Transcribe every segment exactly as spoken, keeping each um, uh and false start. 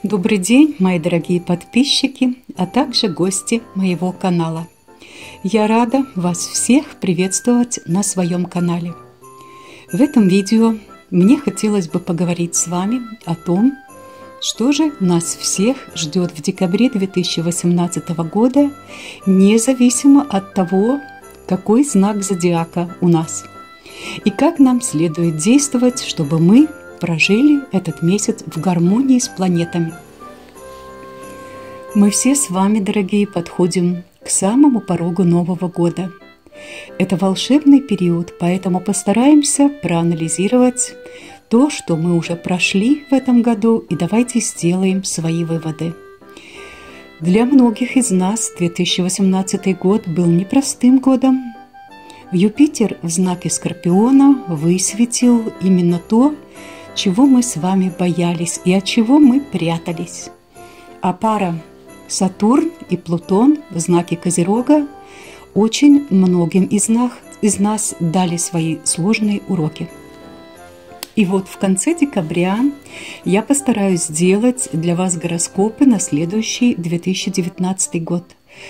Добрый день, мои дорогие подписчики, а также гости моего канала. Я рада вас всех приветствовать на своем канале. В этом видео мне хотелось бы поговорить с вами о том, что же нас всех ждет в декабре две тысячи восемнадцатого года, независимо от того, какой знак зодиака у нас, и как нам следует действовать, чтобы мы прожили этот месяц в гармонии с планетами. Мы все с вами, дорогие, подходим к самому порогу Нового года. Это волшебный период, поэтому постараемся проанализировать то, что мы уже прошли в этом году, и давайте сделаем свои выводы. Для многих из нас две тысячи восемнадцатый год был непростым годом. Юпитер в знаке Скорпиона высветил именно то, чего мы с вами боялись и от чего мы прятались. А пара Сатурн и Плутон в знаке Козерога очень многим из нас, из нас дали свои сложные уроки. И вот в конце декабря я постараюсь сделать для вас гороскопы на следующий две тысячи девятнадцатый год.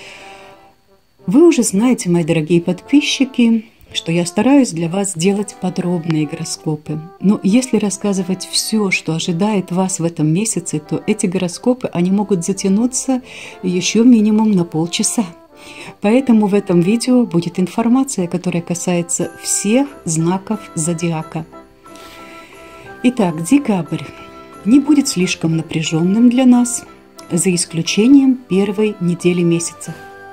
Вы уже знаете, мои дорогие подписчики, что я стараюсь для вас делать подробные гороскопы. Но если рассказывать все, что ожидает вас в этом месяце, то эти гороскопы, они могут затянуться еще минимум на полчаса. Поэтому в этом видео будет информация, которая касается всех знаков зодиака. Итак, декабрь не будет слишком напряженным для нас, за исключением первой недели месяца,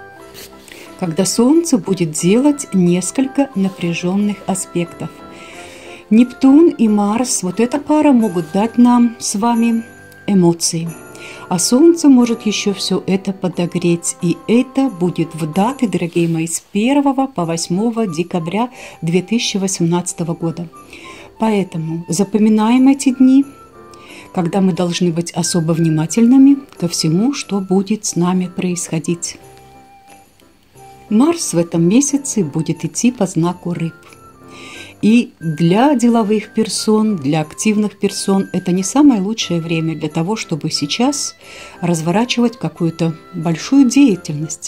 когда Солнце будет делать несколько напряженных аспектов. Нептун и Марс, вот эта пара, могут дать нам с вами эмоции. А Солнце может еще все это подогреть. И это будет в даты, дорогие мои, с первого по восьмое декабря две тысячи восемнадцатого года. Поэтому запоминаем эти дни, когда мы должны быть особо внимательными ко всему, что будет с нами происходить. Марс в этом месяце будет идти по знаку Рыб. И для деловых персон, для активных персон это не самое лучшее время для того, чтобы сейчас разворачивать какую-то большую деятельность,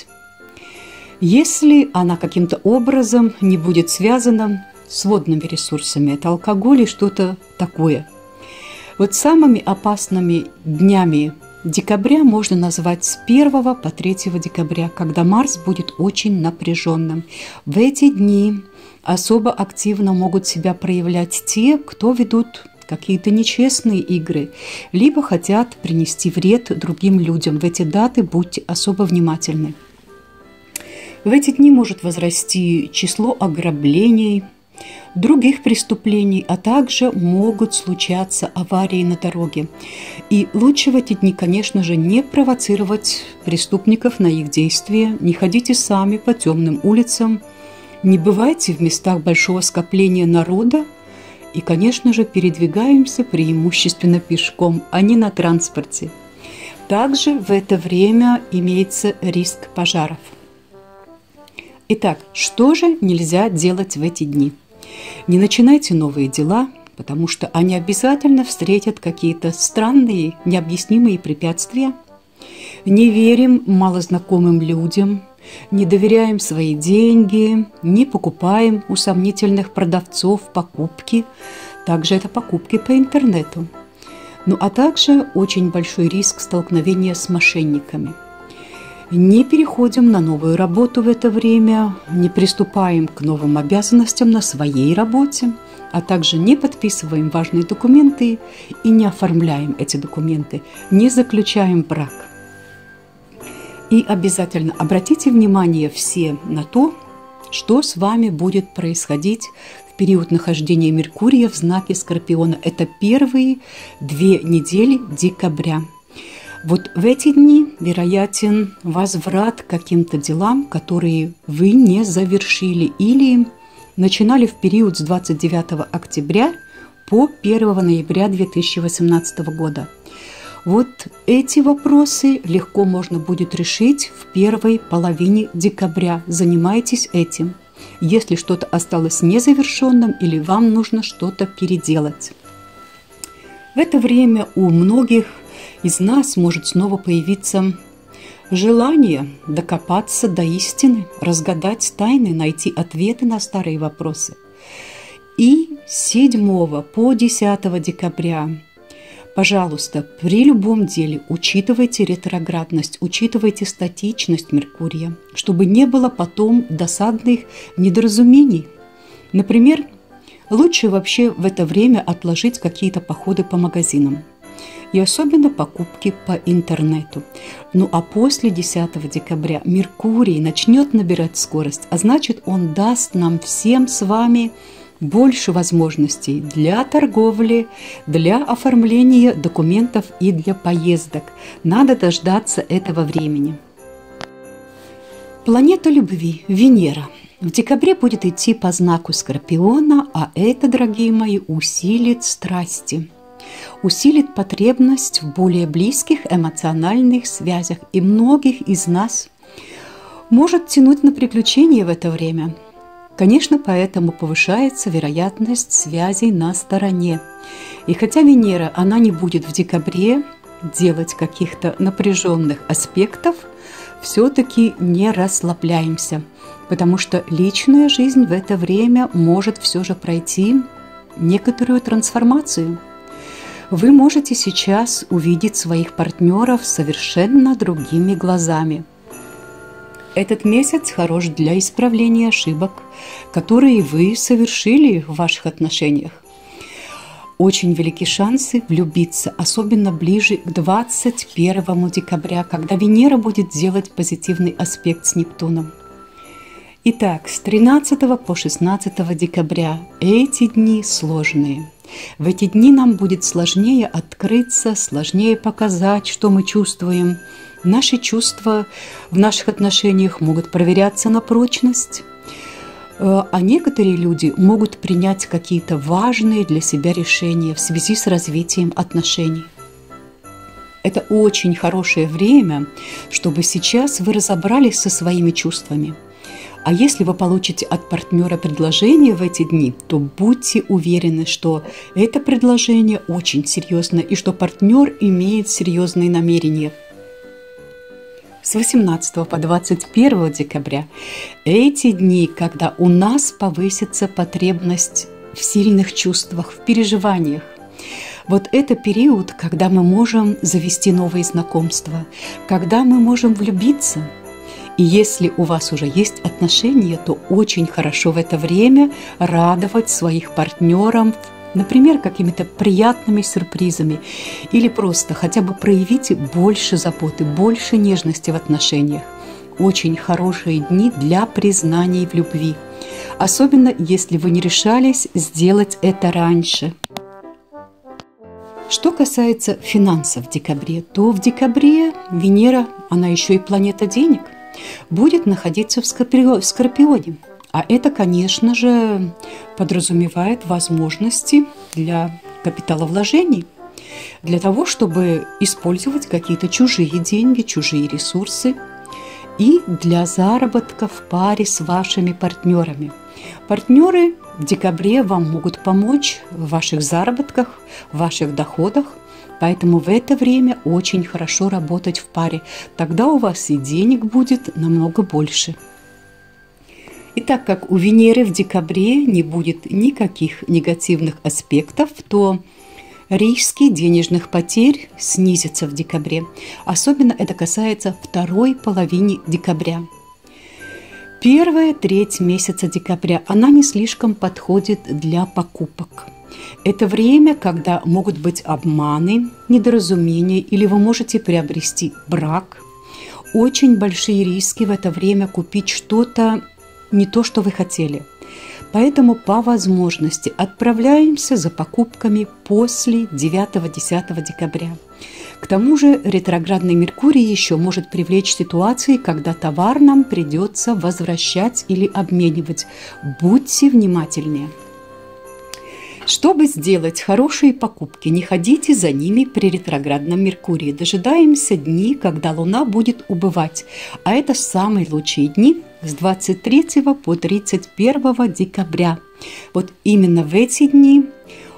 если она каким-то образом не будет связана с водными ресурсами. Это алкоголь и что-то такое. Вот самыми опасными днями декабря можно назвать с первого по третье декабря, когда Марс будет очень напряженным. В эти дни особо активно могут себя проявлять те, кто ведут какие-то нечестные игры, либо хотят принести вред другим людям. В эти даты будьте особо внимательны. В эти дни может возрасти число ограблений, других преступлений, а также могут случаться аварии на дороге. И лучше в эти дни, конечно же, не провоцировать преступников на их действия, не ходите сами по темным улицам, не бывайте в местах большого скопления народа и, конечно же, передвигаемся преимущественно пешком, а не на транспорте. Также в это время имеется риск пожаров. Итак, что же нельзя делать в эти дни? Не начинайте новые дела, потому что они обязательно встретят какие-то странные, необъяснимые препятствия. Не верим малознакомым людям, не доверяем свои деньги, не покупаем у сомнительных продавцов покупки. Также это покупки по интернету. Ну а также очень большой риск столкновения с мошенниками. Не переходим на новую работу в это время, не приступаем к новым обязанностям на своей работе, а также не подписываем важные документы и не оформляем эти документы, не заключаем брак. И обязательно обратите внимание все на то, что с вами будет происходить в период нахождения Меркурия в знаке Скорпиона. Это первые две недели декабря. Вот в эти дни вероятен возврат к каким-то делам, которые вы не завершили или начинали в период с двадцать девятого октября по первое ноября две тысячи восемнадцатого года. Вот эти вопросы легко можно будет решить в первой половине декабря. Занимайтесь этим, если что-то осталось незавершенным или вам нужно что-то переделать. В это время у многих из нас может снова появиться желание докопаться до истины, разгадать тайны, найти ответы на старые вопросы. И с седьмого по десятое декабря, пожалуйста, при любом деле учитывайте ретроградность, учитывайте статичность Меркурия, чтобы не было потом досадных недоразумений. Например, лучше вообще в это время отложить какие-то походы по магазинам. И особенно покупки по интернету. Ну а после десятого декабря Меркурий начнет набирать скорость, а значит, он даст нам всем с вами больше возможностей для торговли, для оформления документов и для поездок. Надо дождаться этого времени. Планета любви Венера в декабре будет идти по знаку Скорпиона, а это, дорогие мои, усилит страсти, усилит потребность в более близких эмоциональных связях, и многих из нас может тянуть на приключения в это время. Конечно, поэтому повышается вероятность связей на стороне. И хотя Венера, она не будет в декабре делать каких-то напряженных аспектов, все-таки не расслабляемся, потому что личная жизнь в это время может все же пройти некоторую трансформацию. Вы можете сейчас увидеть своих партнеров совершенно другими глазами. Этот месяц хорош для исправления ошибок, которые вы совершили в ваших отношениях. Очень велики шансы влюбиться, особенно ближе к двадцать первому декабря, когда Венера будет делать позитивный аспект с Нептуном. Итак, с тринадцатого по шестнадцатое декабря эти дни сложные. В эти дни нам будет сложнее открыться, сложнее показать, что мы чувствуем. Наши чувства в наших отношениях могут проверяться на прочность, а некоторые люди могут принять какие-то важные для себя решения в связи с развитием отношений. Это очень хорошее время, чтобы сейчас вы разобрались со своими чувствами. А если вы получите от партнера предложение в эти дни, то будьте уверены, что это предложение очень серьезное и что партнер имеет серьезные намерения. С восемнадцатого по двадцать первое декабря эти дни, когда у нас повысится потребность в сильных чувствах, в переживаниях. Вот это период, когда мы можем завести новые знакомства, когда мы можем влюбиться. И если у вас уже есть отношения, то очень хорошо в это время радовать своих партнеров, например, какими-то приятными сюрпризами, или просто хотя бы проявите больше заботы, больше нежности в отношениях. Очень хорошие дни для признаний в любви, особенно если вы не решались сделать это раньше. Что касается финансов в декабре, то в декабре Венера, она еще и планета денег, будет находиться в Скорпионе. А это, конечно же, подразумевает возможности для капиталовложений, для того, чтобы использовать какие-то чужие деньги, чужие ресурсы и для заработка в паре с вашими партнерами. Партнеры в декабре вам могут помочь в ваших заработках, в ваших доходах, поэтому в это время очень хорошо работать в паре. Тогда у вас и денег будет намного больше. И так как у Венеры в декабре не будет никаких негативных аспектов, то риски денежных потерь снизятся в декабре. Особенно это касается второй половины декабря. Первая треть месяца декабря, она не слишком подходит для покупок. Это время, когда могут быть обманы, недоразумения, или вы можете приобрести брак. Очень большие риски в это время купить что-то не то, что вы хотели. Поэтому по возможности отправляемся за покупками после девятого-десятого декабря. К тому же ретроградный Меркурий еще может привлечь ситуации, когда товар нам придется возвращать или обменивать. Будьте внимательнее. Чтобы сделать хорошие покупки, не ходите за ними при ретроградном Меркурии. Дожидаемся дни, когда Луна будет убывать. А это самые лучшие дни с двадцать третьего по тридцать первое декабря. Вот именно в эти дни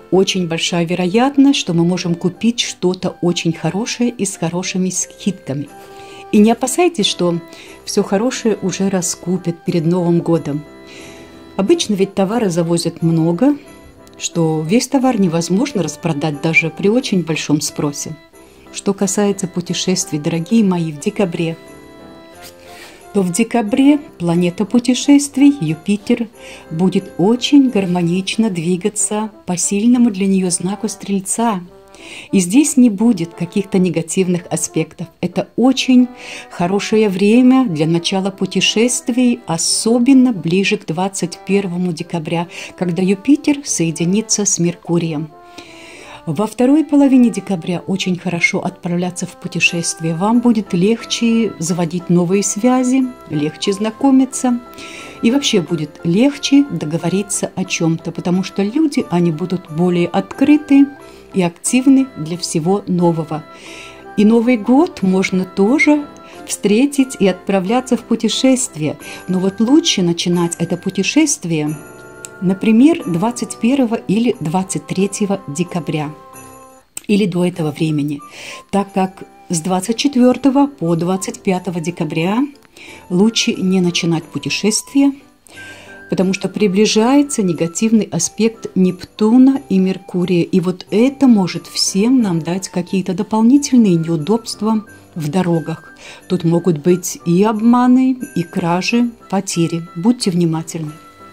очень большая вероятность, что мы можем купить что-то очень хорошее и с хорошими скидками. И не опасайтесь, что все хорошее уже раскупят перед Новым годом. Обычно ведь товары завозят много, что весь товар невозможно распродать даже при очень большом спросе. Что касается путешествий, дорогие мои, в декабре, то в декабре планета путешествий, Юпитер, будет очень гармонично двигаться по сильному для нее знаку Стрельца. И здесь не будет каких-то негативных аспектов. Это очень хорошее время для начала путешествий, особенно ближе к двадцать первому декабря, когда Юпитер соединится с Меркурием. Во второй половине декабря очень хорошо отправляться в путешествие. Вам будет легче заводить новые связи, легче знакомиться. И вообще будет легче договориться о чем-то, потому что люди, они будут более открыты и активны для всего нового. И Новый год можно тоже встретить и отправляться в путешествие. Но вот лучше начинать это путешествие, например, двадцать первого или двадцать третьего декабря, или до этого времени, так как с двадцать четвёртого по двадцать пятого декабря лучше не начинать путешествие, потому что приближается негативный аспект Нептуна и Меркурия, и вот это может всем нам дать какие-то дополнительные неудобства в дорогах. Тут могут быть и обманы, и кражи, потери. Будьте внимательны.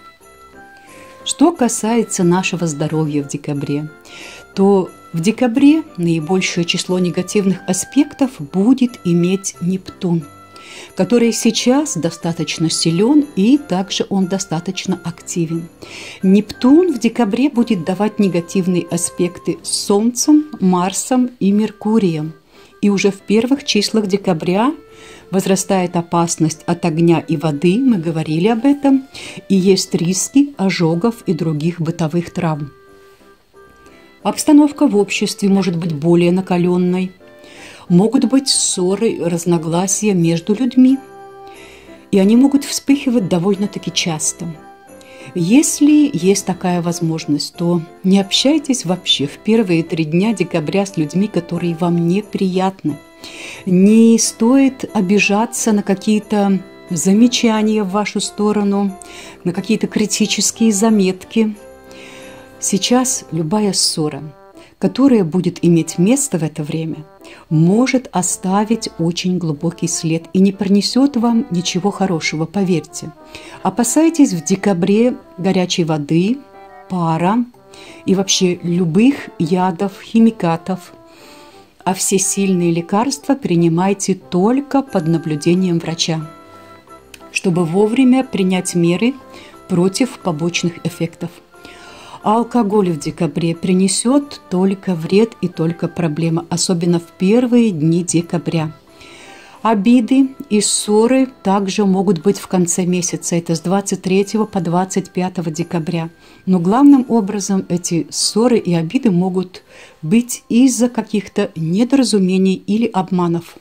Что касается нашего здоровья в декабре, то в декабре наибольшее число негативных аспектов будет иметь Нептун, который сейчас достаточно силен и также он достаточно активен. Нептун в декабре будет давать негативные аспекты с Солнцем, Марсом и Меркурием. И уже в первых числах декабря возрастает опасность от огня и воды, мы говорили об этом, и есть риски ожогов и других бытовых травм. Обстановка в обществе может быть более накаленной. Могут быть ссоры, разногласия между людьми, и они могут вспыхивать довольно-таки часто. Если есть такая возможность, то не общайтесь вообще в первые три дня декабря с людьми, которые вам неприятны. Не стоит обижаться на какие-то замечания в вашу сторону, на какие-то критические заметки. Сейчас любая ссора, которая будет иметь место в это время, может оставить очень глубокий след и не принесет вам ничего хорошего, поверьте. Опасайтесь в декабре горячей воды, пара и вообще любых ядов, химикатов. А все сильные лекарства принимайте только под наблюдением врача, чтобы вовремя принять меры против побочных эффектов. А алкоголь в декабре принесет только вред и только проблемы, особенно в первые дни декабря. Обиды и ссоры также могут быть в конце месяца, это с двадцать третьего по двадцать пятого декабря. Но главным образом эти ссоры и обиды могут быть из-за каких-то недоразумений или обманов.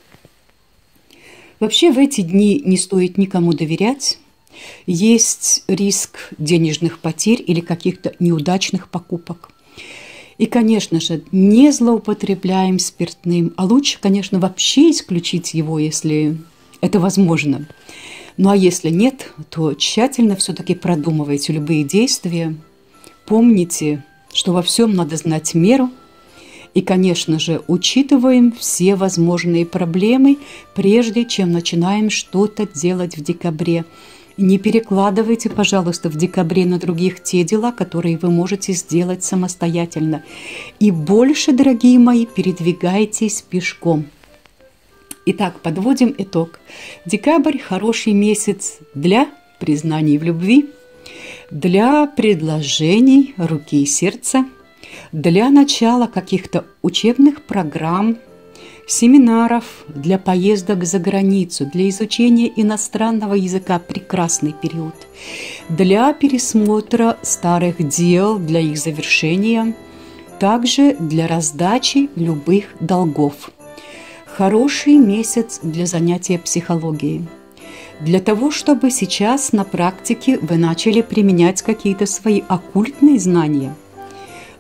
Вообще в эти дни не стоит никому доверять. Есть риск денежных потерь или каких-то неудачных покупок. И, конечно же, не злоупотребляем спиртным, а лучше, конечно, вообще исключить его, если это возможно. Ну а если нет, то тщательно все-таки продумывайте любые действия. Помните, что во всем надо знать меру. И, конечно же, учитываем все возможные проблемы, прежде чем начинаем что-то делать в декабре. Не перекладывайте, пожалуйста, в декабре на других те дела, которые вы можете сделать самостоятельно. И больше, дорогие мои, передвигайтесь пешком. Итак, подводим итог. Декабрь – хороший месяц для признаний в любви, для предложений руки и сердца, для начала каких-то учебных программ, семинаров, для поездок за границу, для изучения иностранного языка – прекрасный период, для пересмотра старых дел, для их завершения, также для раздачи любых долгов. Хороший месяц для занятия психологией, для того, чтобы сейчас на практике вы начали применять какие-то свои оккультные знания.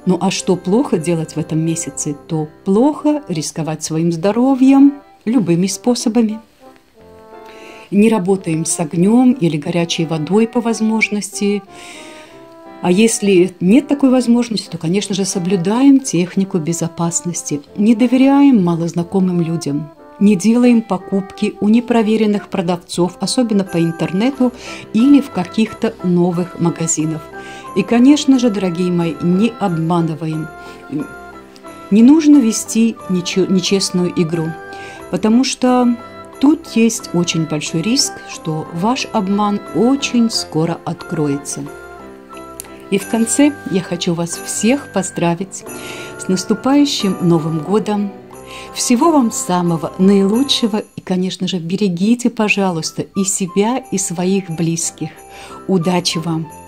Ну а что плохо делать в этом месяце? То плохо рисковать своим здоровьем любыми способами. Не работаем с огнем или горячей водой по возможности. А если нет такой возможности, то, конечно же, соблюдаем технику безопасности. Не доверяем малознакомым людям. Не делаем покупки у непроверенных продавцов, особенно по интернету или в каких-то новых магазинах. И, конечно же, дорогие мои, не обманываем. Не нужно вести нечестную игру, потому что тут есть очень большой риск, что ваш обман очень скоро откроется. И в конце я хочу вас всех поздравить с наступающим Новым годом. Всего вам самого наилучшего и, конечно же, берегите, пожалуйста, и себя, и своих близких. Удачи вам!